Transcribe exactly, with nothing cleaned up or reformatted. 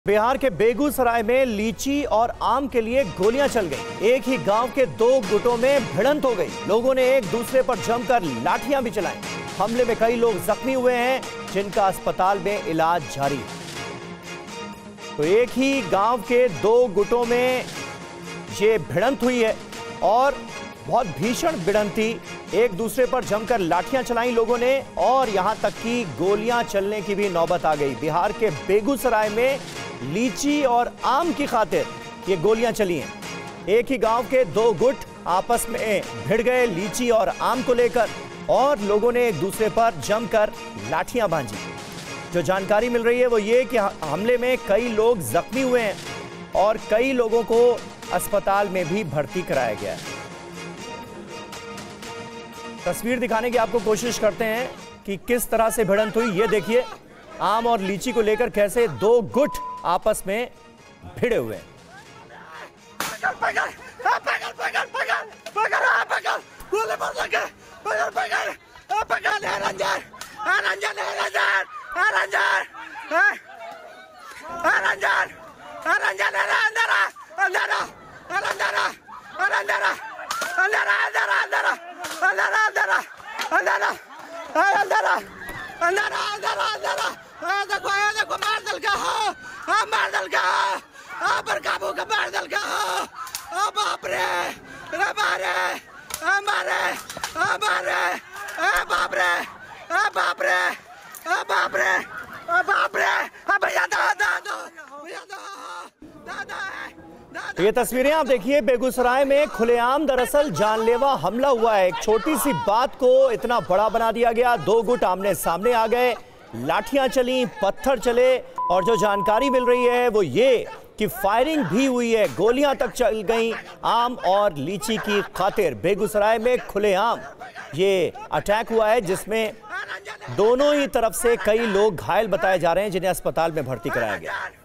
बिहार के बेगूसराय में लीची और आम के लिए गोलियां चल गई। एक ही गांव के दो गुटों में भिड़ंत हो गई। लोगों ने एक दूसरे पर जमकर लाठियां भी चलाई। हमले में कई लोग जख्मी हुए हैं, जिनका अस्पताल में इलाज जारी है। तो एक ही गांव के दो गुटों में ये भिड़ंत हुई है और बहुत भीषण भिड़ंती। एक दूसरे पर जमकर लाठियां चलाई लोगों ने और यहां तक कि गोलियां चलने की भी नौबत आ गई। बिहार के बेगूसराय में लीची और आम की खातिर ये गोलियां चली हैं। एक ही गांव के दो गुट आपस में भिड़ गए लीची और आम को लेकर और लोगों ने एक दूसरे पर जमकर लाठियां बांधी। जो जानकारी मिल रही है वो ये कि हमले में कई लोग जख्मी हुए हैं और कई लोगों को अस्पताल में भी भर्ती कराया गया है। तस्वीर दिखाने की आपको कोशिश करते हैं कि किस तरह से भिड़ंत हुई। ये देखिए, आम और लीची को लेकर कैसे दो गुट आपस में भिड़े हुए हैं। देखो देखो मार दल का हो, मार दल का हो, पर काबू का मार दल का हो। बाप रे, रे मारे, मारे, मारे, बाप रे, बाप रे, बाप रे, बाप रे, भैया दो दो दो, भैया दो दो। ये तस्वीरें आप देखिए, बेगूसराय में खुलेआम दरअसल जानलेवा हमला हुआ है। एक छोटी सी बात को इतना बड़ा बना दिया गया। दो गुट आमने सामने आ गए, लाठियां चली, पत्थर चले और जो जानकारी मिल रही है वो ये कि फायरिंग भी हुई है, गोलियां तक चल गईं आम और लीची की खातिर। बेगूसराय में खुलेआम ये अटैक हुआ है जिसमें दोनों ही तरफ से कई लोग घायल बताए जा रहे हैं, जिन्हें अस्पताल में भर्ती कराया गया।